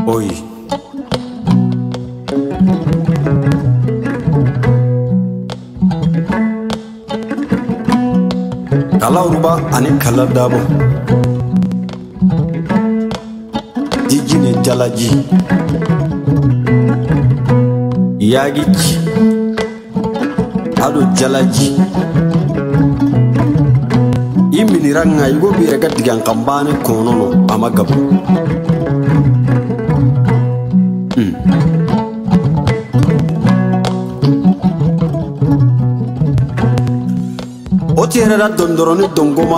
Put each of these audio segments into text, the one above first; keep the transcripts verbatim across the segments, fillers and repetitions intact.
Oi. Kala uruba ani kala dabo. Jiji ne jalaji. Yagici. Ado jalaji. Iminiranga yugo birega digan kambane konono amagabu. Hmm. Oti era dondoroni dongoma.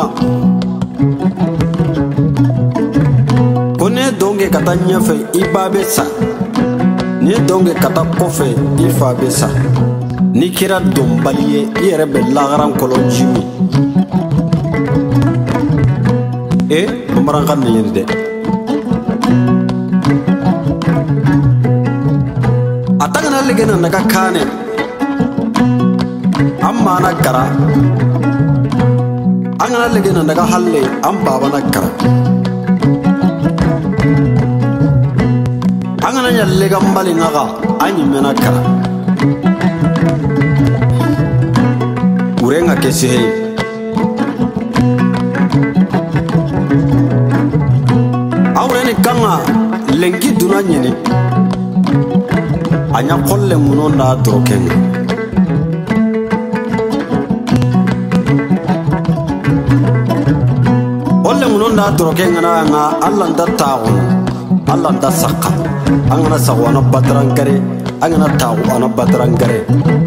Kone donge katanya fe ibabesa. Ni donge kata kofe ifabesa. Ni kira dombaliye yere be lagaran kolonjimi. Eh, bamarangan ni yende. Atangana legena naga kane. Amma na kara. Angana legena naga halle am baba na kara. Angana nyalle gambali naga anyi mena kara. Urenga kesi hei. Aureni kanga lengi duna nyini. Anya kolle munonda drokenga. Olle munonda drokenga na nga Allah nda tawo. Allah nda sakka. Angana sawana badrangare, angana tawo ana badrangare.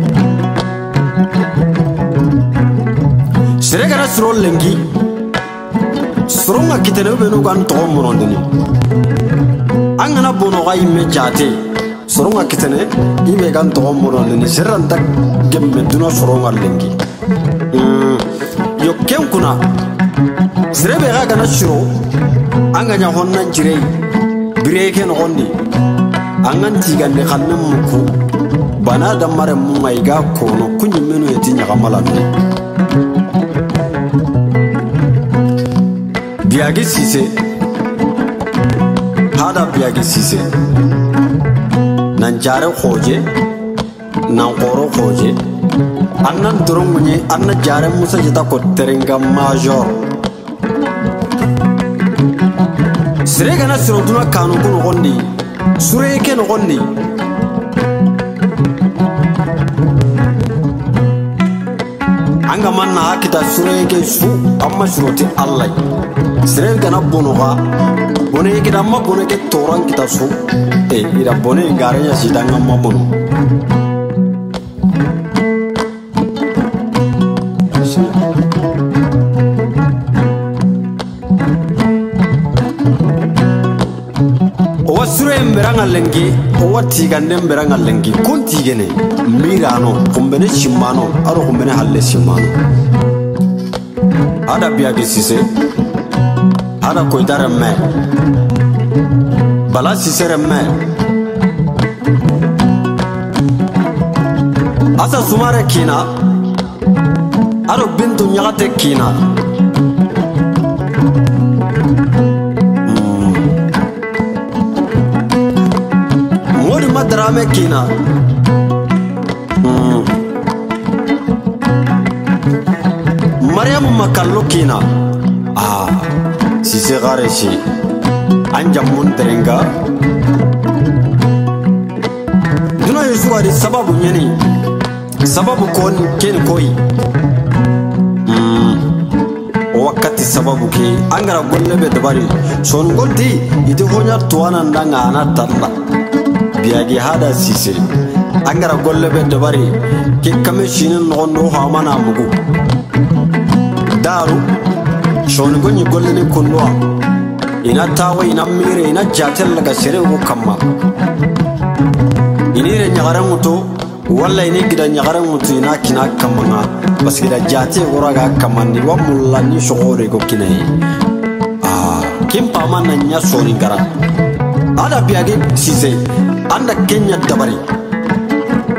Seregara suro lengi. Suronga kitene benu kan to munondini. Angana bono ga imme jate. Suronga kitene ibe kan to munondini. Seranta gemme duna suronga lengi. Mm. Yo ken kuna. Serebe ga kana shiro. Anganya honna jire. Bireke no gondi. Angan tigande kanne muku. Bana da mare mu maiga kono kunyi menu yetinya kamalani. Biagi Sise Hada Biagi Sise Nanjare Khoje Nankoro Khoje Annan Durungunye Anna Jare Musa Jita ko Terenga Major Siregana Sirotuna Kanu Kuno Gondi Sureke no Gondi Anga manna hakita sureke su amma suroti Allah Sere gana bonoga bone kita ma bone ke toran kita su eh ira bone garanya sidanga mamono o sure mberanga lengi o wati gande mberanga lengi konti gene mirano kumbene shimano aro kumbene halle shimano ada Biagi Sise Ada koidare me Bala Sise me Asa sumare kina Ado bintu nyagate kina hmm. Mori madrame kina hmm. Mariam makallo kina Ah Sise gareshi Anja munterenga Duna yusuwa di sababu nyeni Sababu kon keni koi mm. Wakati sababu ki Angara gollebe dabari Son goldi Iti honya tuwana ndanga anatalla Biagi Hada Sise Angara gollebe dabari Ki kame shinin nondo hamana mugu Daru Shoni gonyi golleni kunwa ina tawa ina mire ina jatel laga sere wo kamma inire nyagara muto walla ini gida nyagara muto ina kina kamma parce que da jate wuraga kamandi wa mulla ni shogore ko kinai ah kimpa manna nya soni gara ada Biagi Sise anda Kenya dabari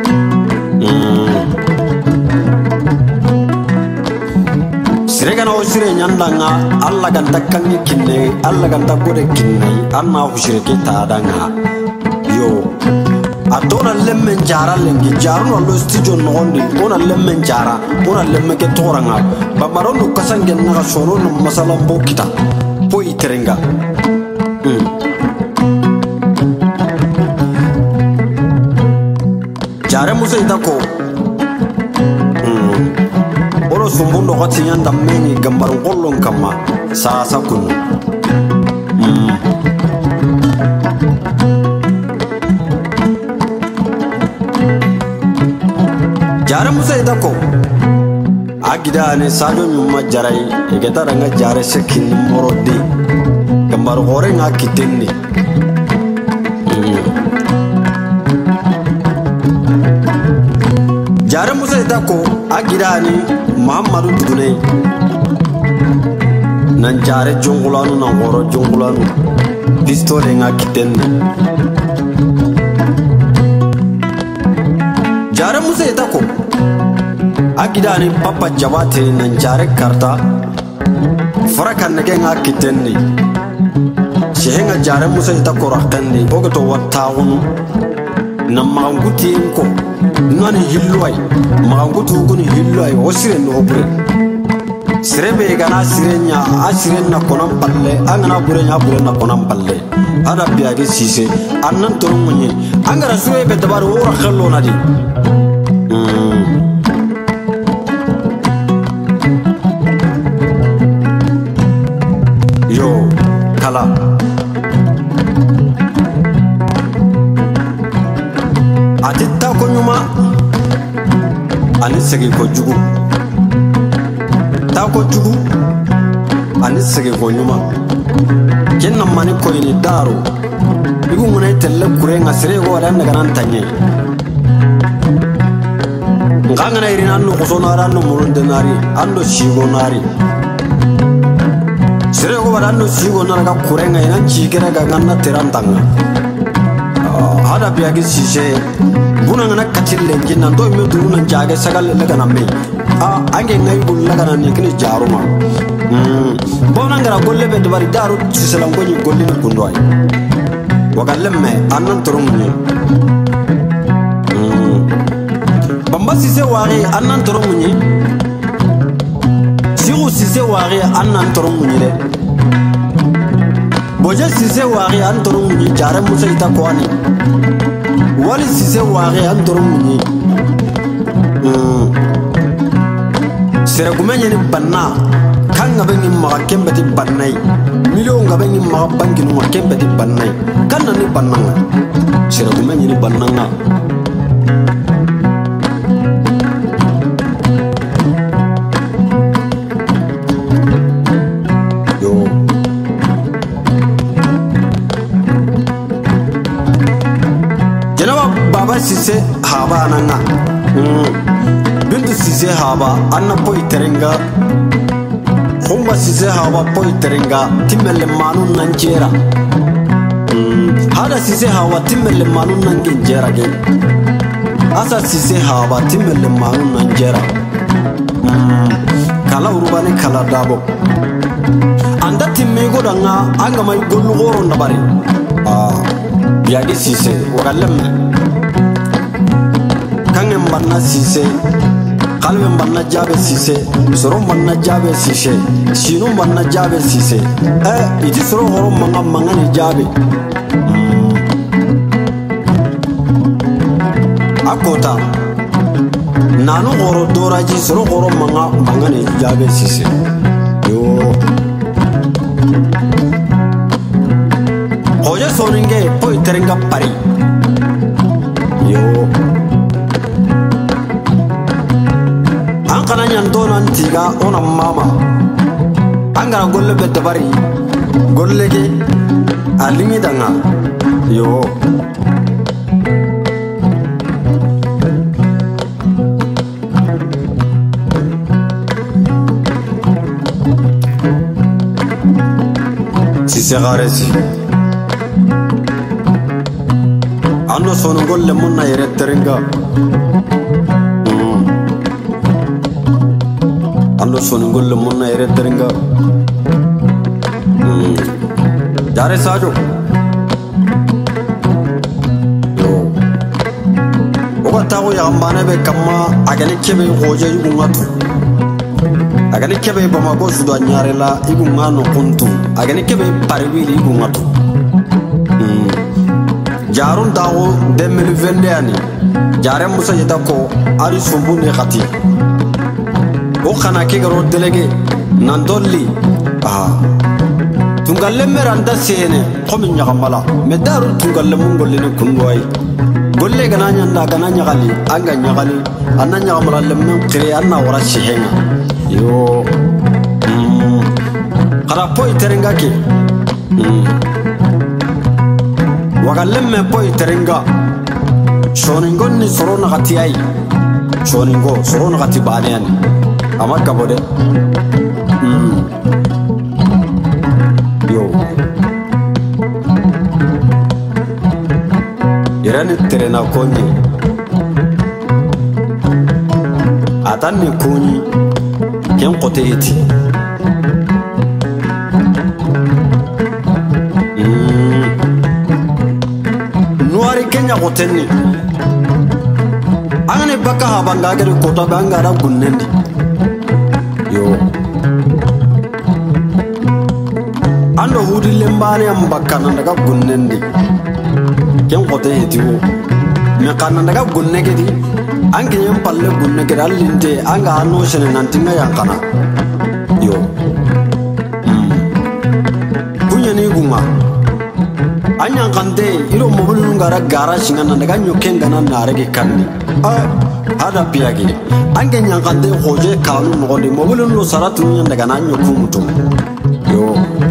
mm. Sirega na sire nyandanga alla ganta kangi kinne alla ganta gode kinne anna hushireke tadanga yo adona lemmen jara lengi jaru no stijo nondi ona lemmen jara ona lemme ke toranga bamaro no kasangen na soro no masala mbokita poi terenga mm. jare musa itako mm. oro sumbundo khati yanda meni gambar ngollon kama sasa kunu mm. jare musa itako agida ne sajo nyuma jarai egeta ranga jare sekin morodi gambar gore nga kitenni mm. jare musa itako agida ni muhammadu dugune nan jare jongulanu nan goro jongulanu pistole nga kitenni jare musa itako agida ni papa jabate nan jare karta farakan nege nga kitenni shehenga jare musa itako rakandi ogoto wattawunu na maanguti ko nani hilloy maangutu kuni hilloy osire no bure sirebe gana sirenya asirena konam palle angana burenya burena konam palle ada biage sise annan torumunye angara suwe be dabar wora khallo nadi mm. yo kala atita ko nyuma ani sege ko jugu ta ko jugu ani sege ko nyuma kenna mani ko ni daro igu ngone telle kurenga sire go dan daga nan tanye nganga na irina no ko sonara no mulunde nari ando shigo nari sire go dan no shigo nara kurenga ina chigera ga ganna terantanga hada biagi sise buna ngana katille jinna do me duru nan jage sagal le kana me a ange ngai bulla kana ni kini jaruma mm bona ngara golle be bari daru sisalam goni golle ni kundoy wagalemme annan turumni mm bamba sise wari annan turumni siru sise wari annan turumni le boje sise wari an turumni jare musa itako ani wali sise wari an turumni mm sere gumenye ni banna kanga bengi maga kembe di bannai million ga bengi maga bangi no kembe di bannai kanna ni bannanga sere gumenye ni bannanga yo jenaba baba sise haba nanga mm bintu sise haba anna poi terenga humba sise haba poi terenga timmelle manu nanjera mm hada sise haba timmelle manu nanjera ge asa sise haba timmelle manu nanjera mm kala urubane kala dabo anda timme godanga anga mai gollu goro ndabari ah biagi sise wagalem kangen banna sise kalmen banna jabe sise soron banna jabe sise sinun banna jabe sise eh iti soro horo manga manga ni jabe mm. akota nanu horo doraji soro horo manga manga ni jabe sise yo hoja soninge poi terenga pari yo kana nyantono antiga ona mama angara golle be dabari golle ge alimi danga yo si segaresi anno sono golle monna yere terenga ando soningol le mun na yere terenga jare sajo yo oga tawo ya mbane be kama agani kebe goje yugungatu agani kebe bamako sudo nyare la igungano kuntu agani kebe parwili igungatu jarun tawo deux mille vingt-deux ani jare musa yita ko ari sumbu ne khati o khana ke garo delege nandolli ah tungalle meranda sene komi nyagamala me daru tungalle mungolle ne kunwai golle gananya nda gananya gali anga nyagali ananya gamala lemmen qire anna wara shihenga yo kara poi terenga ke wagalemme poi terenga shoningo ni sorona gati ai shoningo sorona gati banean amaka bode mm yo irani terena konyi atani konyi ken kote iti mm nuari kenya kotenni angane baka habanga gere kota banga ra gunnendi yo ando hudi lembane am bakana daga gunnendi ken kote hetiwo me kana daga gunnege di ange yam palle gunnege dallinte anga anno sene nantinga yankana yo mm kunya ni guma anya kante iro mobulu ngara gara singana daga nyokenga na narege kandi ah hada piagi ange nyankante hoje kanu ngoni mobulu no saratu nya daga na nyokumutum yo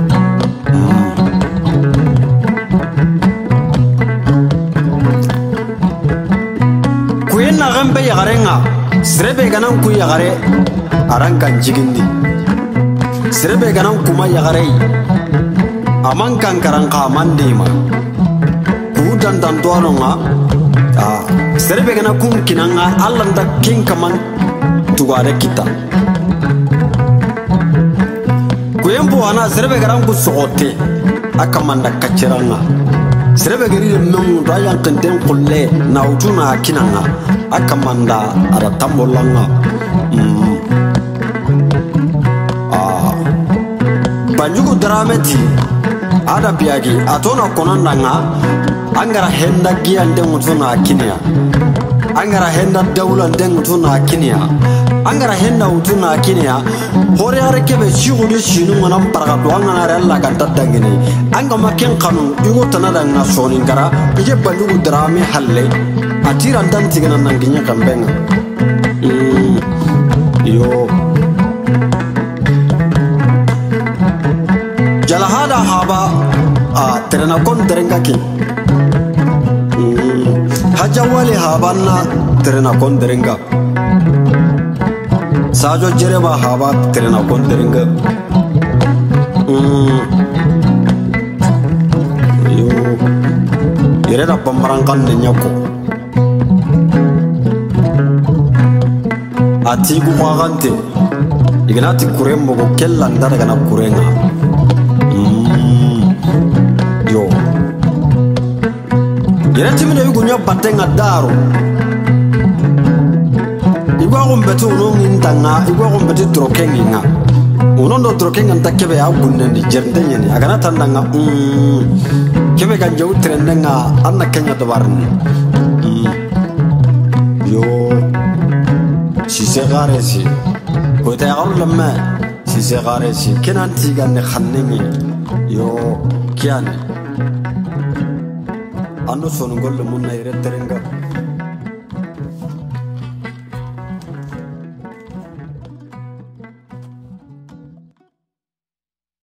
kuyena gambe yagarenga srebe ganan ku yagare aranka jigindi srebe ganan kuma yagare aman kan karanka mandima ku dandan doanonga ah serbe gana kun kinanga allanda kin kaman tugare kita ku yembo ana serbe garan ku sogote akamanda kaciranga serbe gari men do ayan kenten kulle na utuna kinanga akamanda ara tambolanga mm ah banjugo dramati ada piagi atona konandanga angara henda giya ndengutuna kinya angara henda dawla ndengutuna kinya angara henda utuna kinya hore are kebe shiguli shinu manam paraga do angana ralla ganta dangene anga maken kanu igo tanada na sonin gara ije bandugu drame halle atira ndantigana nanginya kambenga mm yo jalahada haba a terena kon terenga ki hajawali habana terena kon terenga sajo jereba haba terena kon terenga mm yo ireda pamarangan de nyako ati gu magante ignati kurembo ko kellanda daga na kurenga yo yere timine yugunya batenga daro igwa gombeto uno ngintanga igwa gombeto trokenga uno ndo trokenga ntakebe agunnendi jerndenya agana tandanga mm kebe ganje utrendenga anna kenya dobarni mm yo si se garesi ko ta garu lamma si se garesi kenanti ganne khannengi yo kiane ando sonungol mun na yere terenga